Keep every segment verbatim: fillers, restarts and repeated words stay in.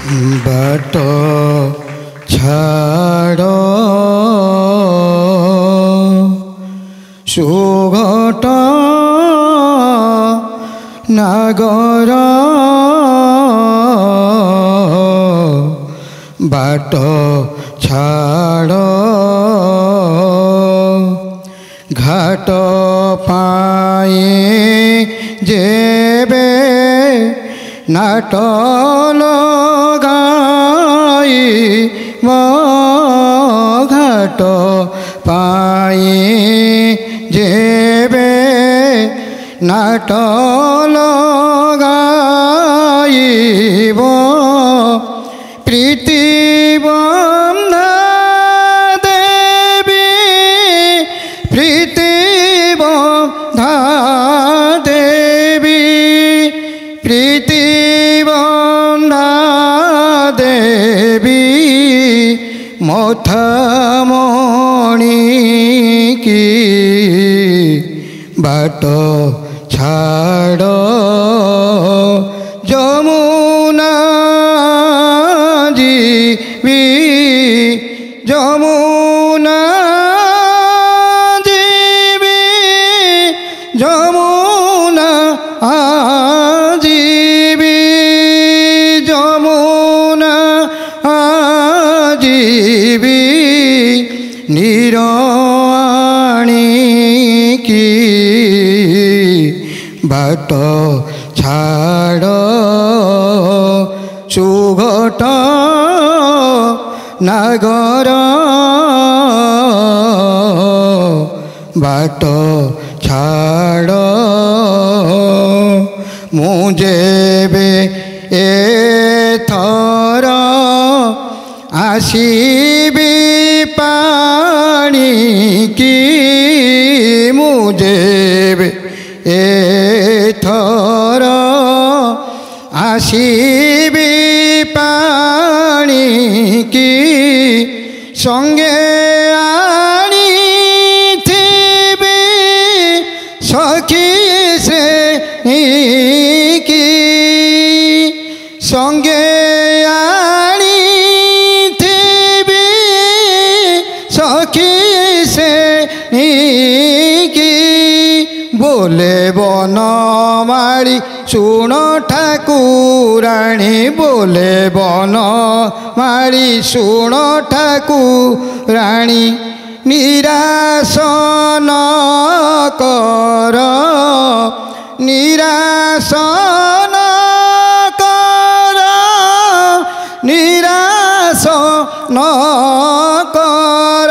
बाट छाड़ सुघट नागर बाट छाड़ घाट पाए जेबे नाट लगाई घाट पाए जेबे नाट लगाइब प्रीति बंधा देवी प्रीति बंधा देवी प्रीति बंधा देवी मथामणि की बाट छाड़ जमुना जीवी जमुना जीवी जमुना आजीवी जमुना आजीवी निराणी की बाट छाड़ सुघट नागर बाट छाड़ मुझे बे एथर आसीबी पानी की मुझे बे एथर आसीबी पानी की संगे आनी थी सखी से की संगे आनी थी सखी से की बोले बन मारी सुण ठाकुराणी बोले बन मारी सुण ठाकुराणी निराश न कर निराश न कर निराश न कर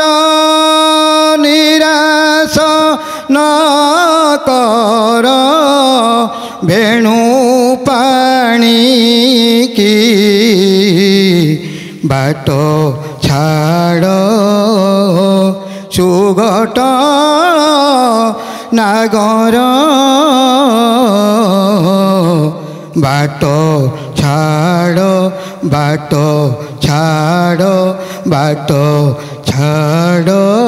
निराश न कर वेणु पानी की बाट छाड़ सुघट नागर बाट छाड़ बाट छाड़ बाट छाड़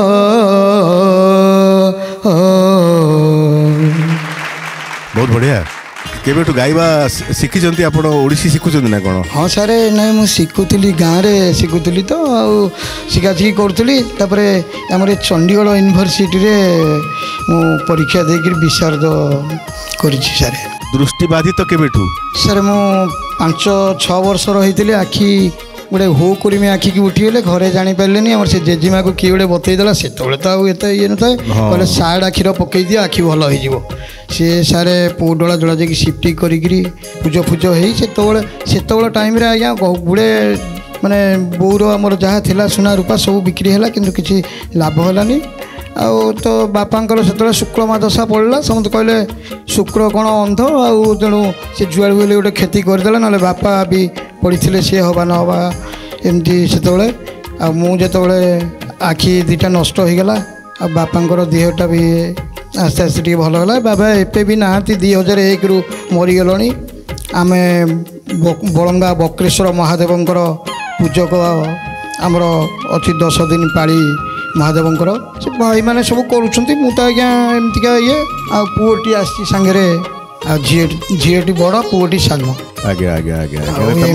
बहुत बढ़िया केबेठु गाइबा शिखिचंती आपण ओडिसी शिखुचंती ना कोन हाँ सर नहीं मु शिखुली गाँव में शिखुली तो आउ शिखाशिखि करूली तापरे आमर चंडीगढ़ यूनिवर्सिटी रे मु परीक्षा देकर विशारद करी सर दृष्टिबाधित केबेठु सर मु पांच छ वर्ष रही आखि गोटे हो करी आखि की उठीगले घरे जापारे आम से जेजेमा को किए गोटे बतईदेला से तो एत ये न था कहले सार्ट आखिर पकई दिया आखि भल हो सी सारे पौडला जला जाकि सिफ्टी करी पूज फूज हो टाइम आज्ञा गुड़े माने बोर आमर जहाँ थिला सुना रूपा सब बिक्री है कि किसी लाभ है आउ तो बापांकर से शुक्लमा दशा पड़ा समस्त कहले शुक्र कौन अंध आउ तेणु से जुआड़ गले गोटे खेती करदे ना बापा भी पड़ी थे सी हवा न हवा एमती से मुझे आखि दुटा नष्ट हो गला आ बापांकर देहटा भी आस्ते आस्ते टे भल है बाबा एपे भी नहांती दुई हजार एक रु मरीगले आम बलंगा बक्रेश्वर महादेवंकर पूजक आमर अच्छी दस दिन पाली महादेवंकर से भाई मैंने सब करुँच मुझे आज्ञा एमतिका ये आ पुओटी आसी सांगे आ झीटी बड़ पुओटी सान आगे आगे आगे आगे माने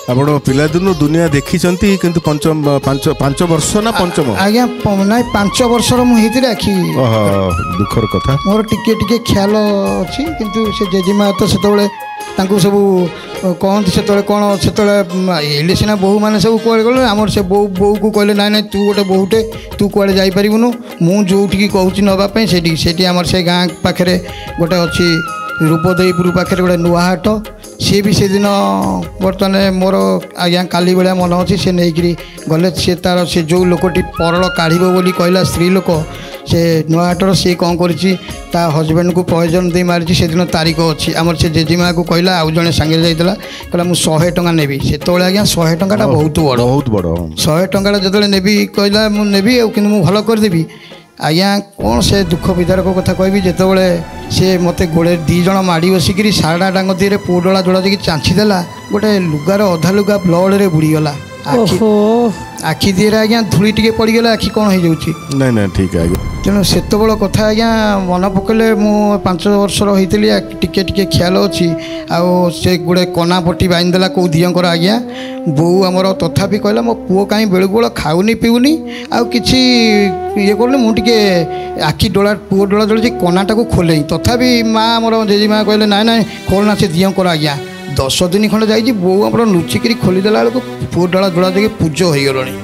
ଆପଣ ପିଲାଦିନୁ ଦୁନିଆ ଦେଖିଛନ୍ତି କିନ୍ତୁ ପଞ୍ଚମ ପାଞ୍ଚ ପାଞ୍ଚ ବର୍ଷ ନା ପଞ୍ଚମ ଆଜ୍ଞା ନାଇଁ ପାଞ୍ଚ ବର୍ଷର ମୁଁ ହେଇଥିଲି ଆଖି ଦୁଃଖର କଥା ମୋର ଟିକେ ଟିକେ ଖ୍ୟାଲ ଅଛି କିନ୍ତୁ ସେ ଜେଜେମା ତ ସେତେବେଳେ ତାଙ୍କୁ ସବୁ କହନ୍ତି ସେତେବେଳେ କ'ଣ ସେତେବେଳେ ଏଇଲେ ସିନା ବୋହୂମାନେ ସବୁ କୁଆଡ଼େ ଗଲେ ଆମର ସେ ବୋଉ ବୋଉକୁ କହିଲେ ନାଇଁ ନାଇଁ ତୁ ଗୋଟେ ବୋହୂଟେ ତୁ କୁଆଡ଼େ ଯାଇପାରିବୁନୁ ମୁଁ ଯେଉଁଠିକି କହୁଛି ନେବା ପାଇଁ ସେଇଠିକି ସେଇଠି ଆମର ସେ ଗାଁ ପାଖରେ ଗୋଟେ ଅଛି ରୂପଦେଇପୁର ପାଖରେ ଗୋଟେ ନୂଆ ହାଟ ସିଏ ବି ସେଦିନ ବର୍ତ୍ତମାନ ମୋର ଆଜ୍ଞା କାଲି ଭଳିଆ ମନେ ଅଛି ସେ ନେଇକିରି ଗଲେ ସେ ତା'ର ସେ ଯେଉଁ ଲୋକଟି ପରଳ କାଢ଼ିବ ବୋଲି କହିଲା ସ୍ତ୍ରୀ ଲୋକ ସେ ନୂଆ ହାଟର ସିଏ କ'ଣ କରିଛି ତା ହଜବେଣ୍ଡକୁ ପଏଜନ୍ ଦେଇ ମାରିଛି ସେଦିନ ତାରିଖ ଅଛି ଆମର ସେ ଜେଜେମାକୁ କହିଲା ଆଉ ଜଣେ ସାଙ୍ଗରେ ଯାଇଥିଲା କହିଲା ମୁଁ ଶହେ ଟଙ୍କା ନେବି ସେତେବେଳେ ଆଜ୍ଞା ଶହେ ଟଙ୍କାଟା ବହୁତ ବଡ଼ ବହୁତ ବଡ଼ ଶହେ ଟଙ୍କାଟା ଯେତେବେଳେ ନେବି କହିଲା ମୁଁ ନେବି ଆଉ କିନ୍ତୁ ମୁଁ ଭଲ କରିଦେବି ଆଜ୍ଞା କ'ଣ ସେ ଦୁଃଖ ବିଦାରକ କଥା କହିବି ଯେତେବେଳେ ସେ ମୋତେ ଗୋଡ଼େ ଦୁଇ ଜଣ ମାଡ଼ି ବସିକିରି ଶାରଡ଼ା ଡାଙ୍ଗ ଦିହରେ ପୋଡ଼ଳା ଜୋଡ଼ା ଦେଇକି ଚାଞ୍ଚି ଦେଲା ଗୋଟେ ଲୁଗାର ଅଧା ଲୁଗା ବ୍ଲଡ଼ରେ ବୁଡ଼ିଗଲା ଆଖି ଆଖି ଦିହରେ ଆଜ୍ଞା ଧୂଳି ଟିକେ ପଡ଼ିଗଲା ଆଖି କ'ଣ ହେଇଯାଉଛି ନାଇଁ ନାଇଁ ଠିକ୍ ଆଜ୍ଞା ତେଣୁ ସେତେବେଳ କଥା ଆଜ୍ଞା ମନେ ପକାଇଲେ ମୁଁ ପାଞ୍ଚ ବର୍ଷର ହେଇଥିଲି ଟିକେ ଟିକେ ଖ୍ୟାଲ ଅଛି ଆଉ ସେ ଗୋଟେ କନା ପଟି ବାନ୍ଧିଦେଲା କେଉଁ ଦିଅଙ୍କର ଆଜ୍ଞା ବୋଉ ଆମର ତଥାପି କହିଲା ମୋ ପୁଅ କାହିଁ ବେଳକୁ ବେଳ ଖାଉନି ପିଉନି ଆଉ କିଛି ଇଏ କରୁନି ମୁଁ ଟିକେ ଆଖି ଡୋଳା ପୁଅ ଡୋଳା ଡୋଳା କନାଟାକୁ ଖୋଲେଇ ତଥାପି ମା ଆମର ଜେଜେମା କହିଲେ ନାଇଁ ନାଇଁ ଖୋଲନା ସେ ଦିଅଙ୍କର ଆଜ୍ଞା ଦଶ ଦିନ ଖଣ୍ଡେ ଯାଇଛି ବୋଉ ଆମର ଲୁଚିକିରି ଖୋଲିଦେଲା ବେଳକୁ ପୁଅ ଡଳା ଡୋଳା ଦେଇକି ପୂଜ ହେଇଗଲାଣି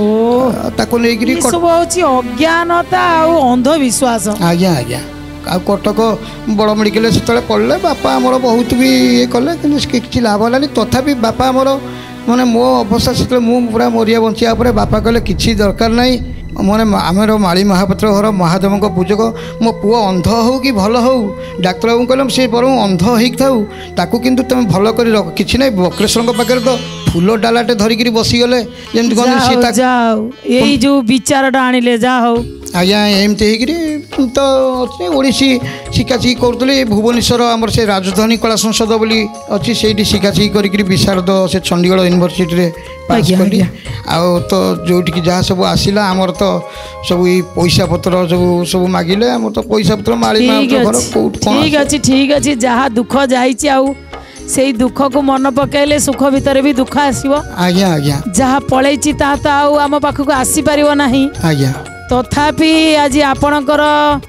ତାକୁ ନେଇକିରି ସବୁ ହେଉଛି ଅଜ୍ଞାନତା ଆଉ ଅନ୍ଧବିଶ୍ୱାସ ଆଜ୍ଞା ଆଜ୍ଞା ଆଉ କଟକ ବଡ଼ ମେଡ଼ିକାଲରେ ସେତେବେଳେ ପଡ଼ିଲେ ବାପା ଆମର ବହୁତ ବି ଇଏ କଲେ କିନ୍ତୁ କିଛି ଲାଭ ହେଲାନି ତଥାପି ବାପା ଆମର ମାନେ ମୋ ଅବସ୍ଥା ସେତେବେଳେ ମୁଁ ପୁରା ମରିଆ ବଞ୍ଚିବା ପରେ ବାପା କହିଲେ କିଛି ଦରକାର ନାହିଁ ମାନେ ଆମର ମାଳି ମହାପାତ୍ର ଘର ମହାଦେବଙ୍କ ପୂଜକ ମୋ ପୁଅ ଅନ୍ଧ ହେଉ କି ଭଲ ହେଉ ଡାକ୍ତରବାବୁଙ୍କୁ କହିଲେ ସେ ବରଂ ଅନ୍ଧ ହେଇକି ଥାଉ ତାକୁ କିନ୍ତୁ ତୁମେ ଭଲ କରି ରଖ କିଛି ନାହିଁ ବକ୍ରେଶ୍ୱରଙ୍କ ପାଖରେ ତ ଫୁଲ ଡାଲାଟେ ଧରିକିରି ବସିଗଲେ ଯେମିତି କହନ୍ତି ସେ ଏଇ ଯେଉଁ ବିଚାରଟା ଆଣିଲେ ଯାହା ହଉ ଆଜ୍ଞା ଏମିତି ହେଇକିରି ତ ଅଛି ଓଡ଼ିଶୀ ଶିଖାଶିଖି କରୁଥିଲି ଭୁବନେଶ୍ୱର ଆମର ସେ ରାଜଧାନୀ କଳା ସଂସଦ ବୋଲି ଅଛି ସେଇଠି ଶିଖାଶିଖି କରିକିରି ବିଶାରଦ ସେ ଚଣ୍ଡିଗଡ଼ ୟୁନିଭର୍ସିଟିରେ ପାସ୍ କଲି ଆଉ ତ ଯେଉଁଠିକି ଯାହା ସବୁ ଆସିଲା ଆମର ତ ସବୁ ଏଇ ପଇସା ପତ୍ର ସବୁ ସବୁ ମାଗିଲେ ଆମର ତ ପଇସା ପତ୍ର ମାଳି ଘର କୋଉଠି କ'ଣ ଠିକ୍ ଅଛି ଠିକ୍ ଅଛି ଯାହା ଦୁଃଖ ଯାଇଛି ଆଉ ସେଇ ଦୁଃଖକୁ ମନେ ପକାଇଲେ ସୁଖ ଭିତରେ ବି ଦୁଃଖ ଆସିବ ଆଜ୍ଞା ଆଜ୍ଞା ଯାହା ପଳେଇଛି ତାହା ତ ଆଉ ଆମ ପାଖକୁ ଆସିପାରିବ ନାହିଁ ଆଜ୍ଞା ତଥାପି ଆଜି ଆପଣଙ୍କର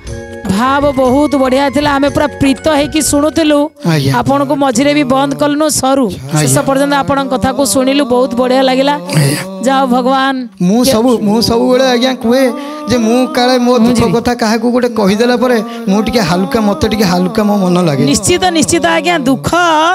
ଭାବ ବହୁତ ବଢ଼ିଆ ଥିଲା ଆମେ ପୁରା ପ୍ରୀତ ହେଇକି ଶୁଣୁଥିଲୁ ଆପଣଙ୍କୁ ମଝିରେ ବି ବନ୍ଦ କଲୁନୁ ସରୁ ଶେଷ ପର୍ଯ୍ୟନ୍ତ ଆପଣଙ୍କ କଥାକୁ ଶୁଣିଲୁ ବହୁତ ବଢ଼ିଆ ଲାଗିଲା ଯାଅ ଭଗବାନ ମୁଁ ସବୁ ମୁଁ ସବୁବେଳେ ଆଜ୍ଞା କୁହେ ଯେ ମୁଁ କାଳେ ମୋ ଦୁଃଖ କଥା କାହାକୁ ଗୋଟେ କହିଦେଲା ପରେ ମୁଁ ଟିକେ ହାଲୁକା ମତେ ଟିକେ ହାଲୁକା ମୋ ମନ ଲାଗେ ନିଶ୍ଚିତ ନିଶ୍ଚିତ ଆଜ୍ଞା ଦୁଃଖ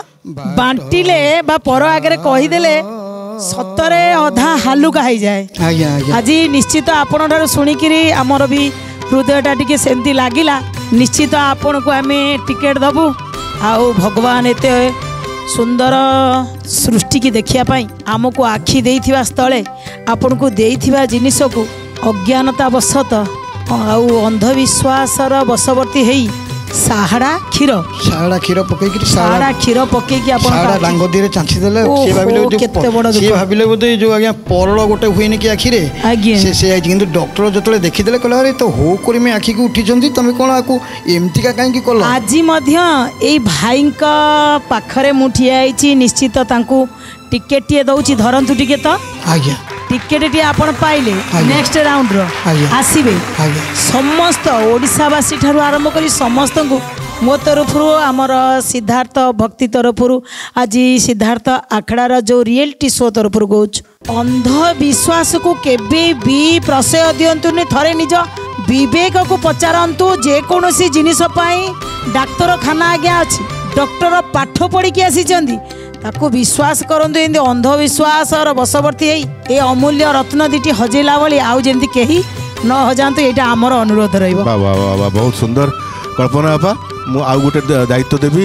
ବାଣ୍ଟିଲେ ବା ପର ଆଗରେ କହିଦେଲେ ସତରେ ଅଧା ହାଲୁକା ହେଇଯାଏ ଆଜ୍ଞା ଆଜ୍ଞା ଆଜି ନିଶ୍ଚିତ ଆପଣଙ୍କ ଠାରୁ ଶୁଣିକିରି ଆମର ବି ହୃଦୟଟା ଟିକେ ସେମିତି ଲାଗିଲା ନିଶ୍ଚିତ ଆପଣଙ୍କୁ ଆମେ ଟିକେଟ୍ ଦେବୁ ଆଉ ଭଗବାନ ଏତେ ସୁନ୍ଦର ସୃଷ୍ଟିକି ଦେଖିବା ପାଇଁ ଆମକୁ ଆଖି ଦେଇଥିବା ସ୍ଥଳେ ଆପଣଙ୍କୁ ଦେଇଥିବା ଜିନିଷକୁ ଅଜ୍ଞାନତା ବଶତଃ ଆଉ ଅନ୍ଧବିଶ୍ୱାସର ବଶବର୍ତ୍ତୀ ହେଇ ସାହାଡ଼ା କ୍ଷୀର ସାହାଡ଼ା କ୍ଷୀର ପକେଇକି ସାହାଡ଼ା କ୍ଷୀର ପକେଇକି ଆପଣ ସାହାଡ଼ା ଡାଙ୍ଗ ଦିହରେ ଚାଞ୍ଚି ଦେଲେ ସେ ଭାବିଲେ କେତେ ବଡ଼ ସେ ଭାବିଲେ ବୋଧେ ଯୋଉ ଆଜ୍ଞା ପରଳ ଗୋଟେ ହୁଏନି କି ଆଖିରେ ସେ ସେ କିନ୍ତୁ ଡକ୍ଟର ଯେତେବେଳେ ଦେଖିଦେଲେ କହିଲେ ଆରେ ତ ହୋ କରିମେ ଆଖିକୁ ଉଠିଛନ୍ତି ତମେ କ'ଣ ଆକୁ ଏମିତିକା କାହିଁକି କଲ ଆଜି ମଧ୍ୟ ଏଇ ଭାଇଙ୍କ ପାଖରେ ମୁଁ ଠିଆ ହେଇଛି ନିଶ୍ଚିତ ତାଙ୍କୁ ଟିକେଟଟିଏ ଦଉଛି ଧରନ୍ତୁ ଟିକେ ତ ଆଜ୍ଞା ଟିକେଟଟିଏ ଆପଣ ପାଇଲେ ନେକ୍ସଟ ରାଉଣ୍ଡର ଆସିବେ ସମସ୍ତ ଓଡ଼ିଶାବାସୀ ଠାରୁ ଆରମ୍ଭ କରି ସମସ୍ତଙ୍କୁ ମୋ ତରଫରୁ ଆମର ସିଦ୍ଧାର୍ଥ ଭକ୍ତି ତରଫରୁ ଆଜି ସିଦ୍ଧାର୍ଥ ଆଖଡ଼ାର ଯେଉଁ ରିଏଲିଟି ଶୋ ତରଫରୁ କହୁଛୁ ଅନ୍ଧବିଶ୍ୱାସକୁ କେବେ ବି ପ୍ରଶୟ ଦିଅନ୍ତୁନି ଥରେ ନିଜ ବିବେକକୁ ପଚାରନ୍ତୁ ଯେକୌଣସି ଜିନିଷ ପାଇଁ ଡାକ୍ତରଖାନା ଆଜ୍ଞା ଅଛି ଡକ୍ଟର ପାଠ ପଢ଼ିକି ଆସିଛନ୍ତି ତାକୁ ବିଶ୍ୱାସ କରନ୍ତୁ ଏମିତି ଅନ୍ଧବିଶ୍ୱାସର ବଶବର୍ତ୍ତୀ ହେଇ ଏ ଅମୂଲ୍ୟ ରତ୍ନ ଦୁଇଟି ହଜେଇଲା ଭଳି ଆଉ ଯେମିତି କେହି ନ ହଜାନ୍ତୁ ଏଇଟା ଆମର ଅନୁରୋଧ ରହିବ ବହୁତ ସୁନ୍ଦର କଳ୍ପନା ବାପା ମୁଁ ଆଉ ଗୋଟେ ଦାୟିତ୍ୱ ଦେବି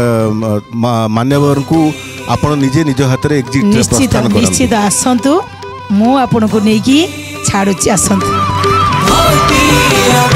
ମାନ୍ୟବରଙ୍କୁ ଆପଣ ନିଜେ ନିଜ ହାତରେ ଏକ୍ଜିଟ୍ ନିଶ୍ଚିତ ନିଶ୍ଚିତ ଆସନ୍ତୁ ମୁଁ ଆପଣଙ୍କୁ ନେଇକି ଛାଡ଼ୁଛି ଆସନ୍ତୁ।